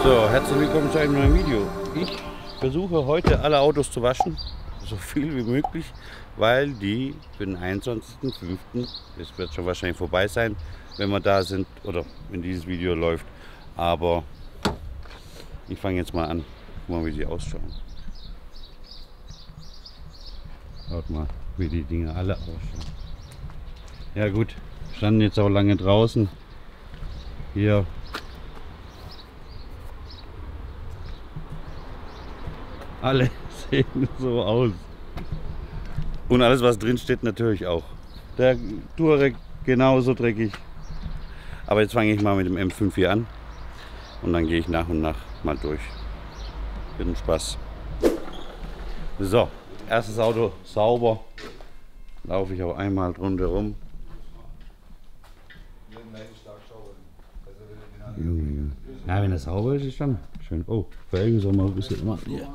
So, herzlich willkommen zu einem neuen Video. Ich versuche heute alle Autos zu waschen, so viel wie möglich, weil die für den 21.05. es wird schon wahrscheinlich vorbei sein, wenn wir da sind oder wenn dieses Video läuft. Aber ich fange jetzt mal an, guck mal, wie die ausschauen. Schaut mal, wie die Dinge alle ausschauen. Ja gut, standen jetzt auch lange draußen. Hier. Alle sehen so aus. Und alles, was drin steht, natürlich auch. Der Touareg genauso dreckig. Aber jetzt fange ich mal mit dem M5 hier an. Und dann gehe ich nach und nach mal durch. Mit dem Spaß. So, erstes Auto sauber. Laufe ich auch einmal rundherum. Junge. Ja, wenn das sauber ist, ist schon schön. Oh, Felgen soll mal ein bisschen machen. Ja.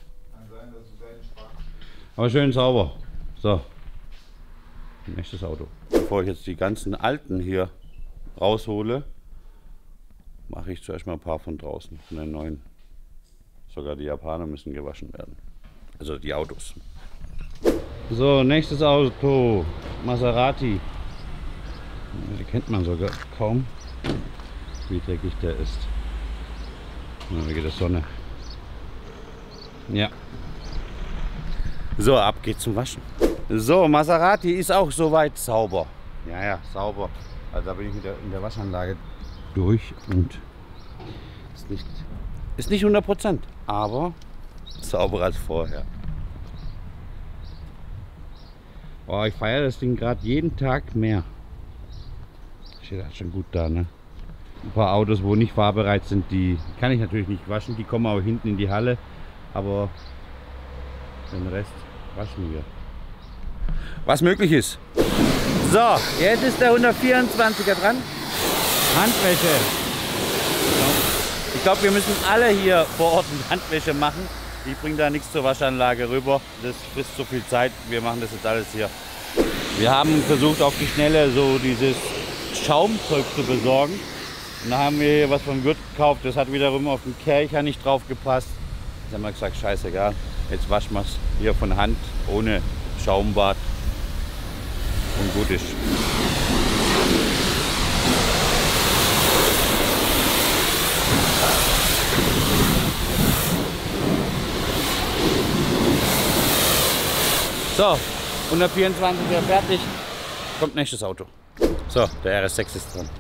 Aber schön sauber. So, nächstes Auto. Bevor ich jetzt die ganzen alten hier raushole, mache ich zuerst mal ein paar von draußen, von den neuen. Sogar die Japaner müssen gewaschen werden. Also die Autos. So, nächstes Auto. Maserati. Den kennt man sogar kaum, wie dreckig der ist. Wegen der Sonne. Ja. So, ab geht's zum Waschen. So, Maserati ist auch soweit sauber. Ja, sauber. Also da bin ich in der Waschanlage durch und ist nicht 100%, aber sauberer als vorher. Oh, ich feiere das Ding gerade jeden Tag mehr. Steht halt schon gut da, ne? Ein paar Autos, wo nicht fahrbereit sind, die kann ich natürlich nicht waschen. Die kommen auch hinten in die Halle, aber den Rest waschen wir. Was möglich ist. So, jetzt ist der 124er dran. Handwäsche. Ich glaube, wir müssen alle hier vor Ort Handwäsche machen. Ich bringe da nichts zur Waschanlage rüber. Das frisst so viel Zeit. Wir machen das jetzt alles hier. Wir haben versucht, auf die Schnelle so dieses Schaumzeug zu besorgen. Und da haben wir hier was vom Wirt gekauft. Das hat wiederum auf den Kercher nicht drauf gepasst. Jetzt haben wir gesagt, scheißegal. Jetzt waschen wir es hier von Hand, ohne Schaumbad. Und gut ist. So, 124 fertig. Kommt nächstes Auto. So, der RS6 ist dran.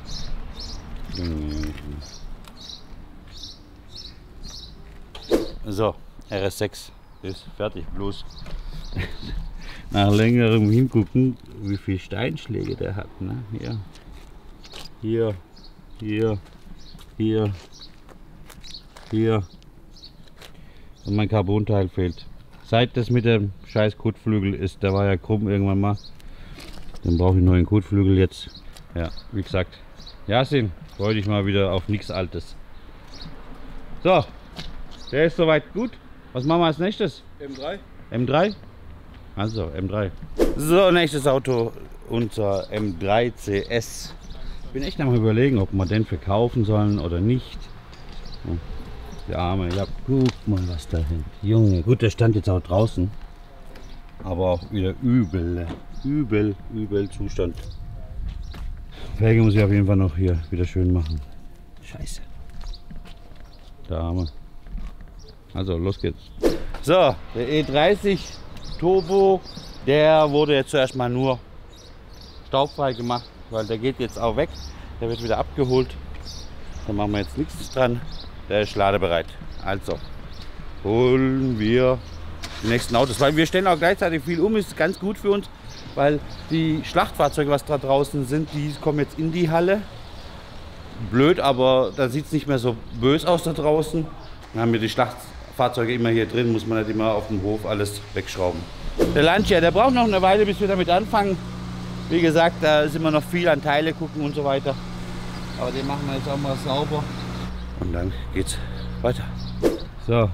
So, RS6 ist fertig. Bloß nach längerem Hingucken, wie viele Steinschläge der hat. Ne? Hier, hier, hier, hier. Und mein Carbonteil fehlt. Seit das mit dem scheiß Kotflügel ist, der war ja krumm irgendwann mal. Dann brauche ich einen neuen Kotflügel jetzt. Ja, wie gesagt. Yasin, freue dich mal wieder auf nichts Altes. So, der ist soweit gut. Was machen wir als nächstes? M3. M3? Also M3. So, nächstes Auto, unser M3 CS. Ich bin echt am Überlegen, ob wir den verkaufen sollen oder nicht. Der Arme, ja, guck mal was da hinten. Junge, gut, der stand jetzt auch draußen. Aber auch wieder übel Zustand. Felge muss ich auf jeden Fall noch hier wieder schön machen. Scheiße. Der Arme. Also, los geht's. So, der E30 Turbo, der wurde jetzt zuerst mal nur staubfrei gemacht, weil der geht jetzt auch weg. Der wird wieder abgeholt. Da machen wir jetzt nichts dran. Der ist ladebereit. Also holen wir die nächsten Autos, weil wir stellen auch gleichzeitig viel um. Ist ganz gut für uns, weil die Schlachtfahrzeuge, was da draußen sind, die kommen jetzt in die Halle. Blöd, aber da sieht es nicht mehr so böse aus da draußen. Dann haben wir die Schlachtfahrzeuge immer hier drin, muss man nicht immer auf dem Hof alles wegschrauben. Der Lancia, der braucht noch eine Weile, bis wir damit anfangen. Wie gesagt, da ist immer noch viel an Teile gucken und so weiter. Aber den machen wir jetzt auch mal sauber. Und dann geht's weiter. So.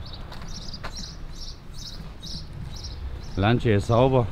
Lancia ist sauber.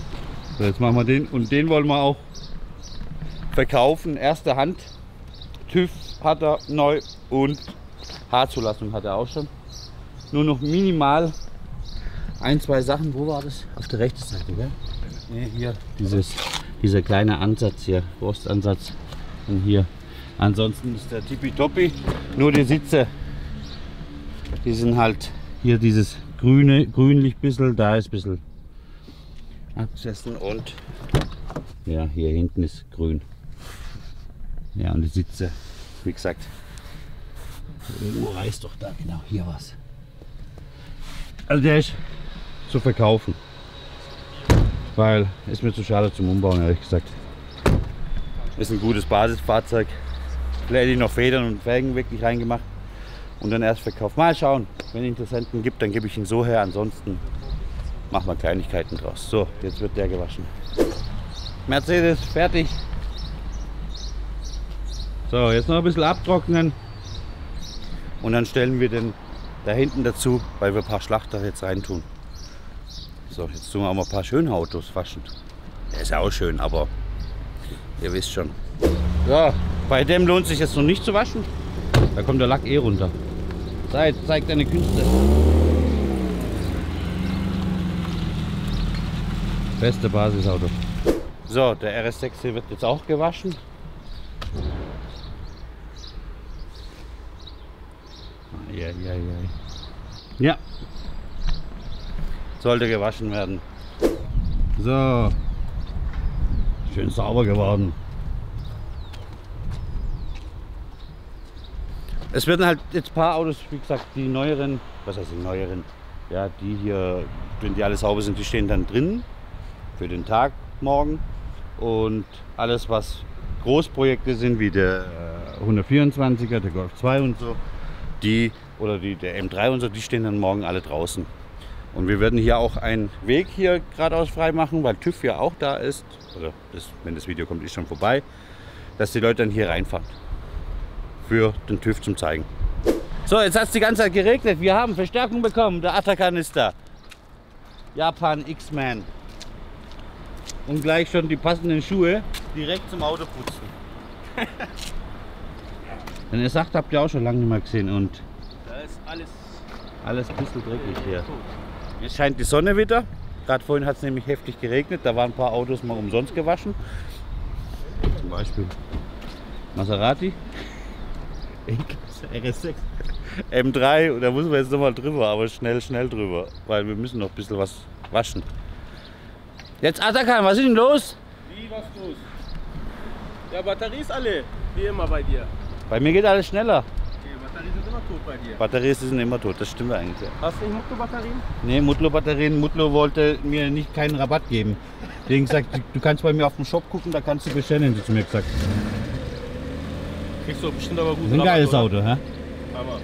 So, jetzt machen wir den und den wollen wir auch verkaufen. Erste Hand. TÜV hat er neu und H-Zulassung hat er auch schon. Nur noch minimal ein, zwei Sachen. Wo war das? Auf der rechten Seite, gell? Nee, hier. Dieser kleine Ansatz hier, Rostansatz. Und hier. Ansonsten ist der tippitoppi. Nur die Sitze, die sind halt hier dieses grünlich bisschen, da ist ein bisschen abgesessen und ja, hier hinten ist grün. Ja, und die Sitze, wie gesagt, reißt doch da, genau, hier was. Also der ist zu verkaufen, weil ist mir zu schade zum Umbauen, ehrlich gesagt. Ist ein gutes Basisfahrzeug. Vielleicht hätte ich noch Federn und Felgen wirklich reingemacht und dann erst verkauft. Mal schauen, wenn es Interessenten gibt, dann gebe ich ihn so her. Ansonsten machen wir Kleinigkeiten draus. So, jetzt wird der gewaschen. Mercedes, fertig. So, jetzt noch ein bisschen abtrocknen und dann stellen wir den da hinten dazu, weil wir ein paar Schlachter jetzt reintun. So, jetzt tun wir auch mal ein paar schöne Autos waschen. Der ist ja auch schön, aber ihr wisst schon. Ja, bei dem lohnt sich jetzt noch nicht zu waschen. Da kommt der Lack eh runter. Zeig deine Künste. Beste Basisauto. So, der RS6 hier wird jetzt auch gewaschen. Ja, sollte gewaschen werden. So, schön sauber geworden. Es werden halt jetzt ein paar Autos, wie gesagt, die neueren, was heißt die neueren? Ja, die hier, wenn die alle sauber sind, die stehen dann drin für den Tag morgen. Und alles, was Großprojekte sind, wie der 124er, der Golf 2 und so, der M3 und so, die stehen dann morgen alle draußen. Und wir werden hier auch einen Weg hier geradeaus frei machen, weil TÜV ja auch da ist. Oder wenn das Video kommt, ist schon vorbei, dass die Leute dann hier reinfahren. Für den TÜV zum Zeigen. So, jetzt hat es die ganze Zeit geregnet. Wir haben Verstärkung bekommen. Der Atakan ist da. Japan X-Man. Und gleich schon die passenden Schuhe direkt zum Auto putzen. Denn ihr sagt, habt ihr auch schon lange nicht mehr gesehen. Und da ist alles ein bisschen dreckig hier. Jetzt scheint die Sonne wieder. Gerade vorhin hat es nämlich heftig geregnet. Da waren ein paar Autos mal umsonst gewaschen. Zum Beispiel Maserati. RS6, M3, da muss man jetzt nochmal drüber, aber schnell drüber, weil wir müssen noch ein bisschen was waschen. Jetzt Atakan, was ist denn los? Wie, was los? Ja, Batterie ist alle, wie immer bei dir. Bei mir geht alles schneller. Die Batterien sind immer tot bei dir. Batterien sind immer tot, das stimmt eigentlich. Ja. Hast du nicht Mutlo-Batterien? Ne, Mutlo-Batterien, Mutlo wollte mir nicht keinen Rabatt geben. Deswegen gesagt, du kannst bei mir auf dem Shop gucken, da kannst du bestellen, hat sie zu mir gesagt. Kriegst du bestimmt aber gut. Das ist ein geiles Auto, hä? Aber.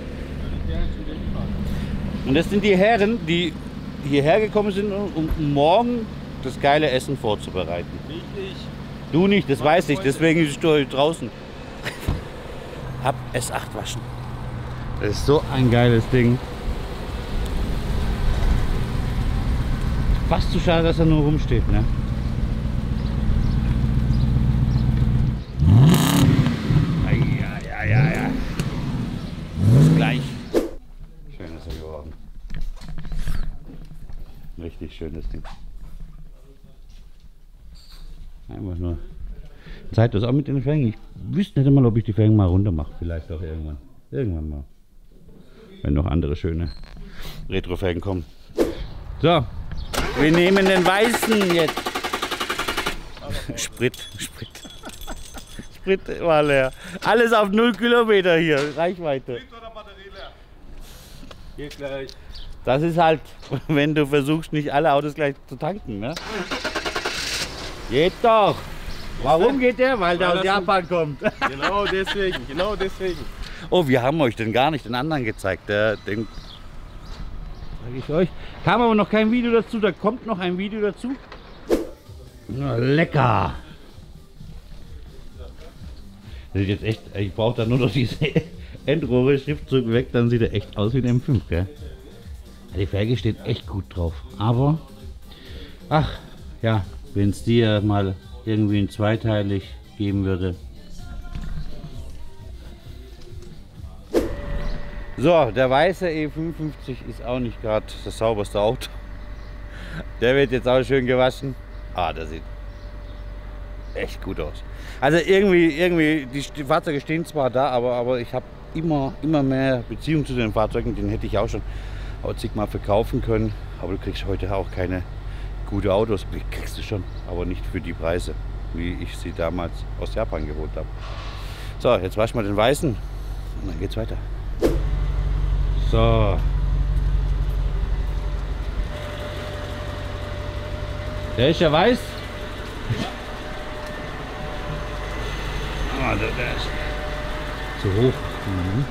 Und das sind die Herren, die hierher gekommen sind, um morgen das geile Essen vorzubereiten. Nicht ich. Du nicht, das weiß ich, deswegen bist du heute draußen. Hab S8 waschen. Das ist so ein geiles Ding. Fast zu schade, dass er nur rumsteht, ne? Ja. Bis gleich. Schön ist er geworden. Richtig schönes Ding. Einfach nur. Zeit das auch mit den Felgen. Ich wüsste nicht mal, ob ich die Felgen mal runter mache. Vielleicht auch irgendwann. Irgendwann mal. Wenn noch andere schöne Retro-Felgen kommen. So. Wir nehmen den weißen jetzt. Sprit war leer. Alles auf 0 Kilometer hier. Reichweite. Geht gleich. Das ist halt, wenn du versuchst, nicht alle Autos gleich zu tanken, ne? Geht doch. Warum geht der? Weil der aus Japan kommt. Genau deswegen. Oh, wir haben euch den gar nicht den anderen gezeigt. Den sage ich euch. Kam aber noch kein Video dazu. Da kommt noch ein Video dazu. Na, lecker. Das sieht jetzt echt, ich brauche da nur noch diese Endrohre, Schriftzug weg, dann sieht er echt aus wie ein M5, gell? Die Felge steht echt gut drauf, aber ach ja, wenn es dir mal irgendwie in zweiteilig geben würde, So, der weiße E55 ist auch nicht gerade das sauberste Auto. Der wird jetzt auch schön gewaschen. Ah, der sieht echt gut aus. Also irgendwie die Fahrzeuge stehen zwar da, aber ich habe immer mehr Beziehung zu den Fahrzeugen. Den hätte ich auch schon zigmal verkaufen können. Aber du kriegst heute auch keine gute Autos. Die kriegst du schon, aber nicht für die Preise, wie ich sie damals aus Japan geholt habe. So, jetzt waschen wir den weißen und dann geht's weiter. So. Der ist ja weiß. Ah, der ist zu hoch. Mhm.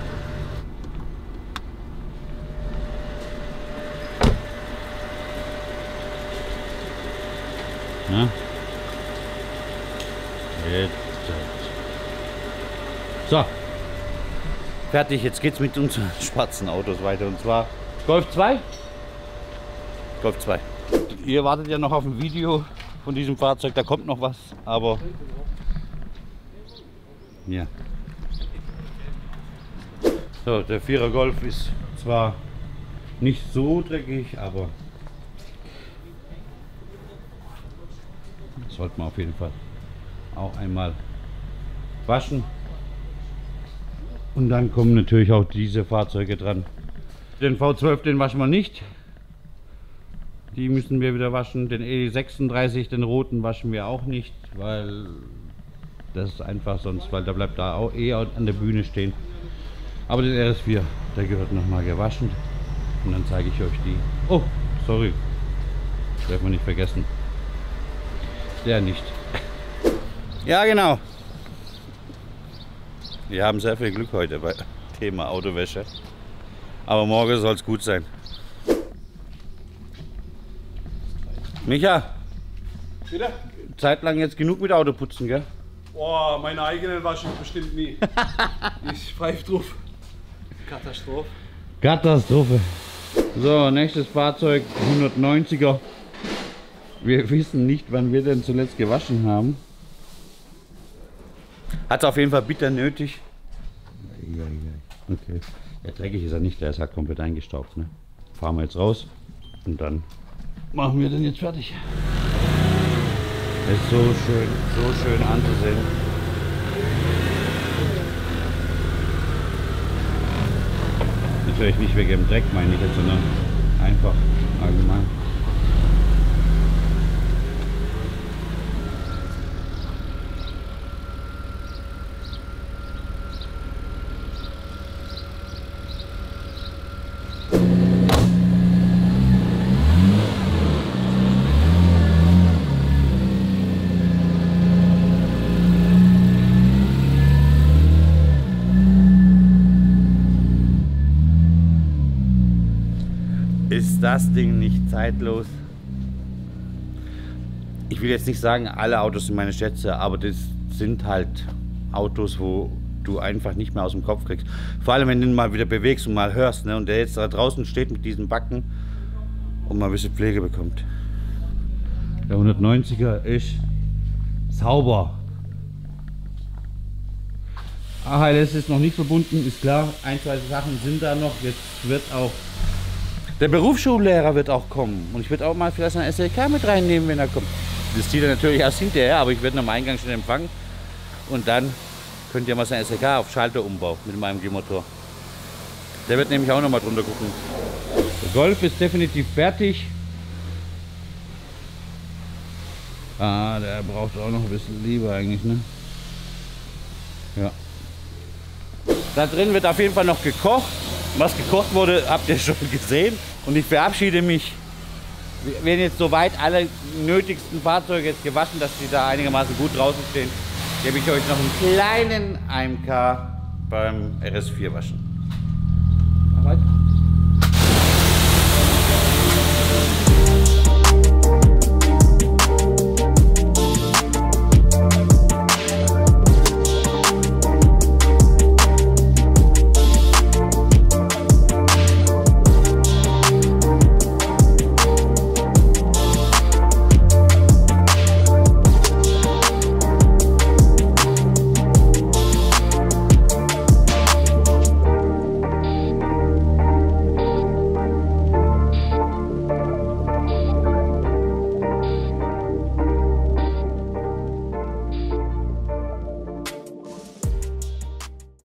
Ja. Jetzt. So. Fertig, jetzt geht's mit unseren schwarzen Autos weiter. Und zwar Golf 2. Golf 2. Ihr wartet ja noch auf ein Video von diesem Fahrzeug, da kommt noch was, aber ja. So, der 4er Golf ist zwar nicht so dreckig, aber das sollte man auf jeden Fall auch einmal waschen. Und dann kommen natürlich auch diese Fahrzeuge dran. Den V12, den waschen wir nicht. Die müssen wir wieder waschen. Den E36, den roten, waschen wir auch nicht, weil das ist einfach sonst, weil der bleibt da auch an der Bühne stehen. Aber den RS4, der gehört nochmal gewaschen. Und dann zeige ich euch die. Oh, sorry. Das darf man nicht vergessen. Der nicht. Ja, genau. Wir haben sehr viel Glück heute bei Thema Autowäsche. Aber morgen soll es gut sein. Micha, Bitte? zeitlang jetzt genug mit Autoputzen, gell? Boah, meine eigenen wasche ich bestimmt nie. Ich pfeife drauf. Katastrophe. Katastrophe. So, nächstes Fahrzeug, 190er. Wir wissen nicht, wann wir denn zuletzt gewaschen haben. Hat es auf jeden Fall bitter nötig. Okay. Ja, dreckig ist er nicht, der ist halt komplett eingestaubt. Ne? Fahren wir jetzt raus und dann machen wir den jetzt fertig. Ist so schön anzusehen. Natürlich nicht wegen dem Dreck, meine ich jetzt, sondern einfach allgemein. Ist das Ding nicht zeitlos? Ich will jetzt nicht sagen, alle Autos sind meine Schätze, aber das sind halt Autos, wo du einfach nicht mehr aus dem Kopf kriegst. Vor allem, wenn du ihn mal wieder bewegst und mal hörst, ne? Und der jetzt da draußen steht mit diesen Backen und mal ein bisschen Pflege bekommt. Der 190er ist sauber. AHLS ist noch nicht verbunden, ist klar. Ein, zwei Sachen sind da noch. Jetzt wird auch der Berufsschullehrer wird auch kommen. Und ich würde auch mal vielleicht einen SLK mit reinnehmen, wenn er kommt. Das zieht er natürlich erst hinterher, aber ich werde ihn am Eingang schon empfangen. Und dann könnt ihr mal sein SLK auf Schalter umbauen mit meinem G-Motor. Der wird nämlich auch noch mal drunter gucken. Der Golf ist definitiv fertig. Ah, der braucht auch noch ein bisschen Liebe eigentlich, ne? Ja. Da drin wird auf jeden Fall noch gekocht. Was gekocht wurde, habt ihr schon gesehen. Und ich verabschiede mich. Wir werden jetzt soweit alle nötigsten Fahrzeuge jetzt gewaschen, dass die da einigermaßen gut draußen stehen. Gebe ich euch noch einen kleinen AMK beim RS4 waschen.